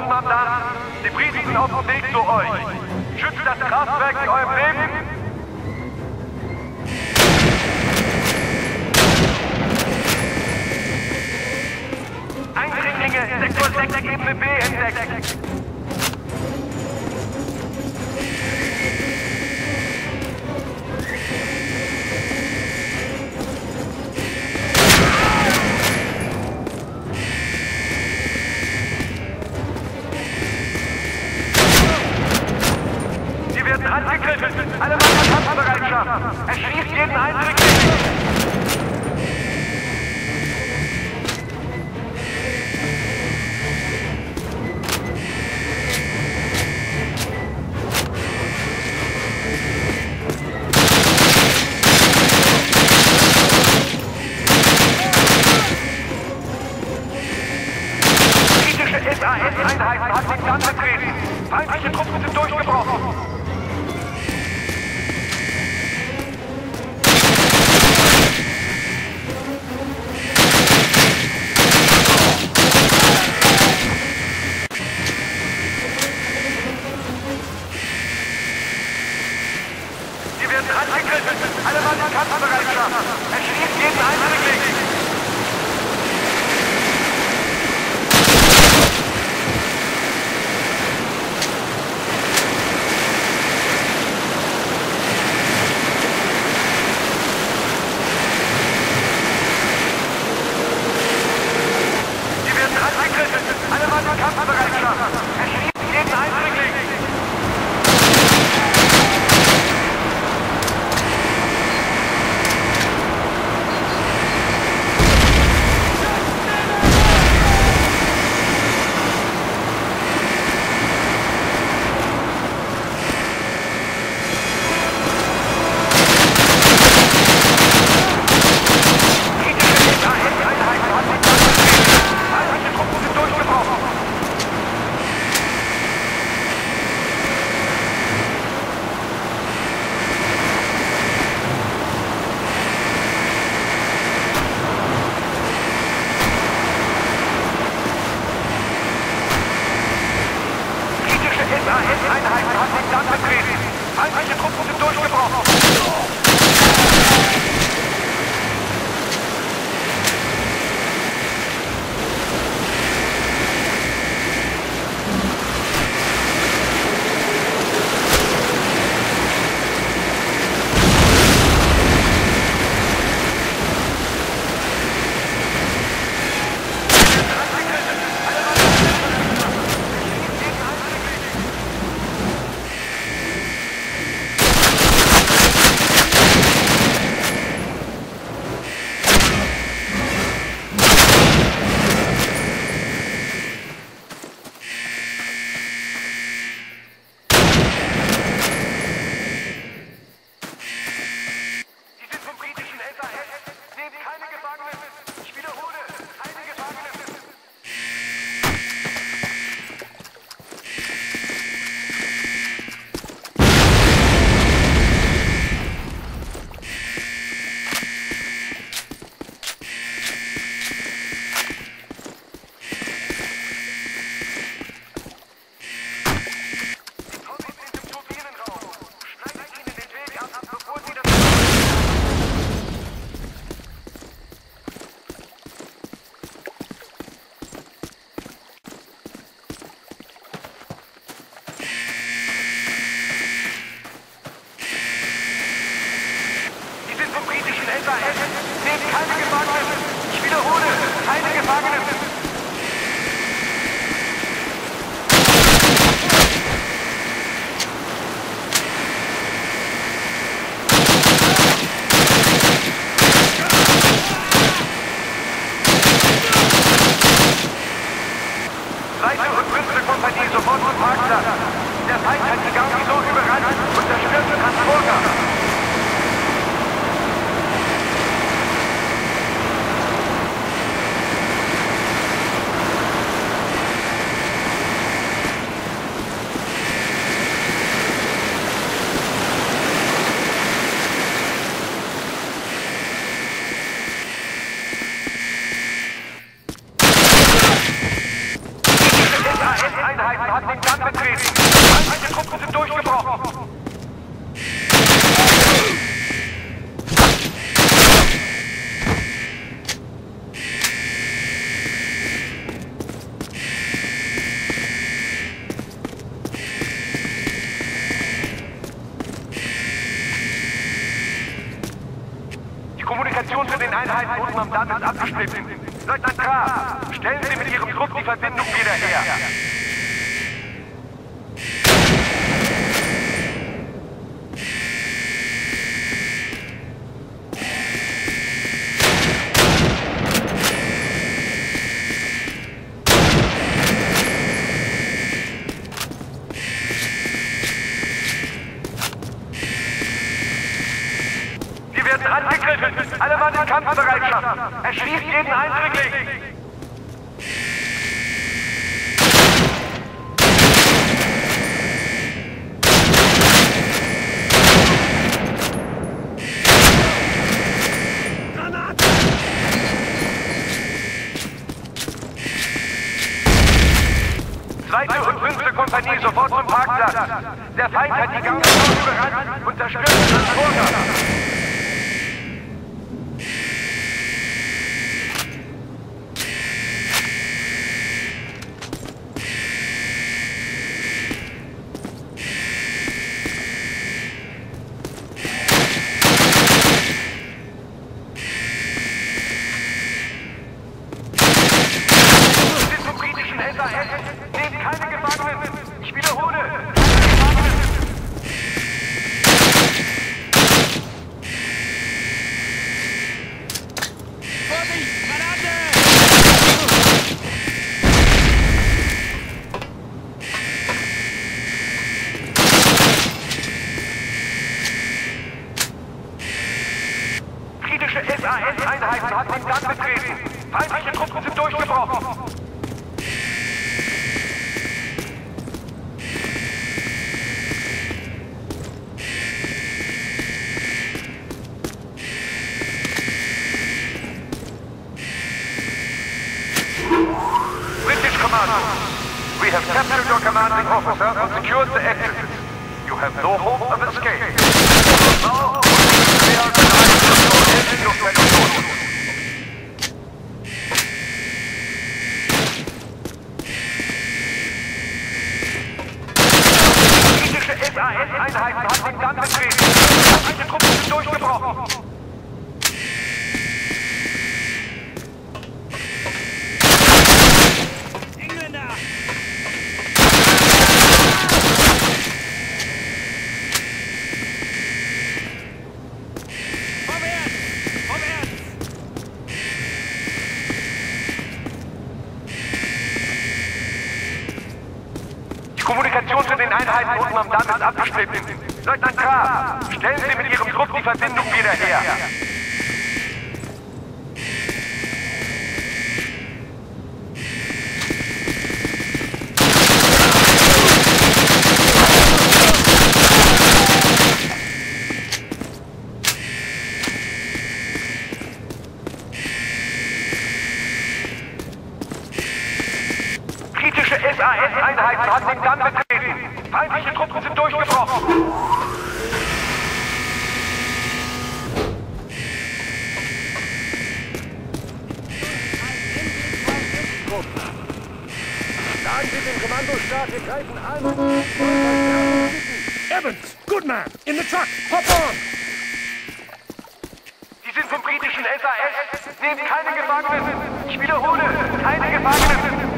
Kommandant, die Briten sind auf dem Weg zu euch. Schützt das Kraftwerk mit eurem Leben. Eindringlinge, Sektor 6, Ebene B entdeckt. Sie werden angegriffen. Alle Mann in Kampfbereitschaft. Erschießt jeden Eindringling. SAS-Einheiten hat den Damm betreten. Feindliche Truppen sind durchgebrochen. Sie werden angegriffen. Alle Mann in Kampfbereitschaft. Erschießt jeden Eindringling. Alle Mann in Kampfbereitschaft. Erschießt jeden Eindringling. SAS-Einheiten hat den Damm betreten. Feindliche Truppen sind durchgebrochen. SAS-Einheiten hatten den Damm betreten. Feindliche Truppen sind durchgebrochen. Die Kommunikation zu den Einheiten unten am Damm ist abgeschnitten. Leutnant K., stellen Sie mit Ihrem Druck die Verbindung wieder her. Wir werden angegriffen. Alle Mann in Kampfbereitschaft. Erschießt jeden Eindringling. Zweite und 5. Kompanie sofort zum Parkplatz. Der Feind hat die Garnison überrannt und zerstört den Vorgang. Nehmt keine Gefangenen! Ich wiederhole! Keine Gefangenen! Vorsicht! Granate! Kritische SAS-Einheiten hatten den Damm betreten. Feindliche Truppen sind durchgebrochen. We have captured your commanding officer and secured the exit. You have no hope of escape. Now, we are denied your head in your Pegasus. Kritische SAS-Einheiten haben den Damm betreten. Feindliche Truppen sind durchgebrochen. Kommunikation zu den Einheiten unten am Damm ist abgeschnitten. Leutnant K., stellen Sie mit Ihrem Druck die Verbindung wieder her. Kritische SAS-Einheiten hatten den Damm betreten. Feindliche Truppen sind durchgebrochen. Sagen Sie dem Kommandostab, wir greifen an. Evans, good man, in the truck, hop on! Sie sind vom britischen SAS. Nehmt keine Gefangenen. Ich wiederhole, keine Gefangenen.